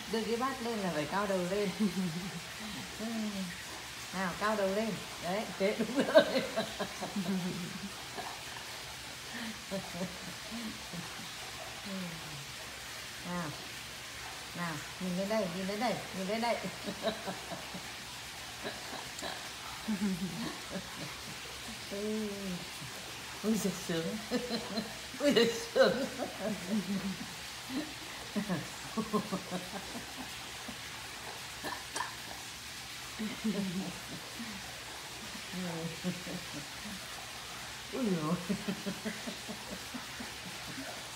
Đưa cái bát lên là phải cao đầu lên. Nào cao đầu lên. Đấy, thế đúng rồi. Nào, nào, nhìn lên đây, nhìn lên đây, nhìn lên đây. Ui giời sướng. Ui giời sướng. Ui dồi.